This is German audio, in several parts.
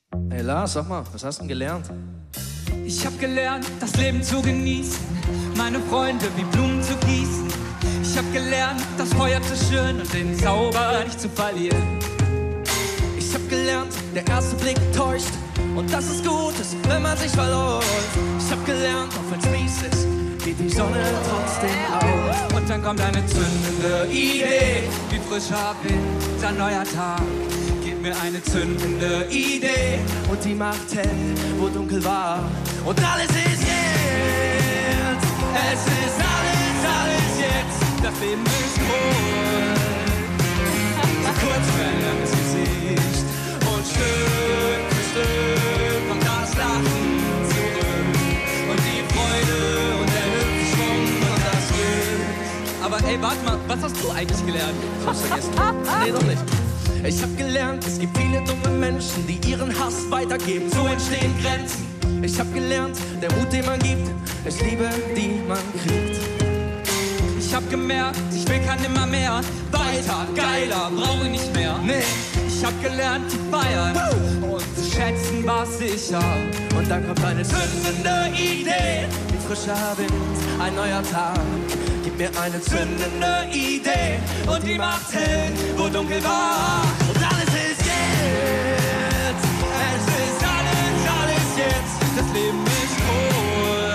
Hey Lars, sag mal, was hast du denn gelernt? Ich hab gelernt, das Leben zu genießen, meine Freunde wie Blumen zu gießen. Ich hab gelernt, das Feuer zu schüren und den Zauber nicht zu verlieren. Ich hab gelernt, der erste Blick täuscht und dass es gut ist, wenn man sich verläuft. Ich hab gelernt, auch wenn's mies ist, geht die Sonne trotzdem auf. Und dann kommt eine zündende Idee, wie frischer Wind, ein neuer Tag. Gib mir eine zündende Idee Und die macht hell, wo dunkel war. Und alles ist jetzt. Es ist alles jetzt. Das Leben ist cool. So kurz für ein langes Gesicht. Und Stück für Stück kommt das Lachen zurück. Und die Freude und der Hüpfschwung und das Glück. Aber ey, warte mal, was hast du eigentlich gelernt? Ich hab's vergessen. Nee, doch nicht. Ich hab gelernt, es gibt viele dumme Menschen, die ihren Hass weitergeben. So entstehen Grenzen. Ich hab gelernt, der Mut, den man gibt, ist Liebe, die man kriegt. Ich hab gemerkt, ich will kein nimmer mehr. Weiter, geiler, brauche ich nicht mehr. Nee. Ich hab gelernt zu feiern und zu schätzen, was ich hab. Und dann kommt eine zündende Idee, wie frischer Wind, ein neuer Tag. Gib mir eine zündende Idee und die macht hell, wo dunkel war. Und alles ist jetzt. Es ist alles jetzt. Das Leben ist cool.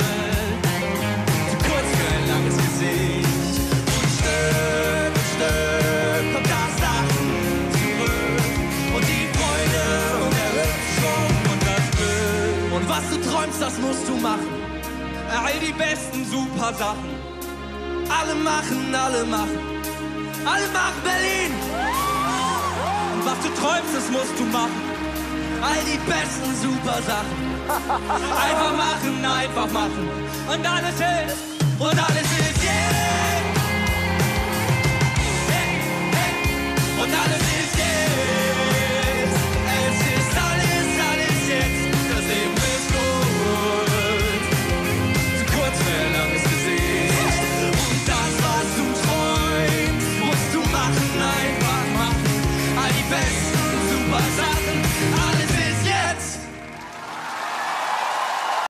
Zu kurz für ein langes Gesicht. Und Stück für Stück kommt das Lachen zurück. Und die Freude und der Hüpfschwung und das Glück. Und was du träumst, das musst du machen. All die besten super Sachen. Alle machen, alle machen. Alle machen Berlin. Und was du träumst, das musst du machen. All die besten super Sachen. Einfach machen. Und alles ist. Und alles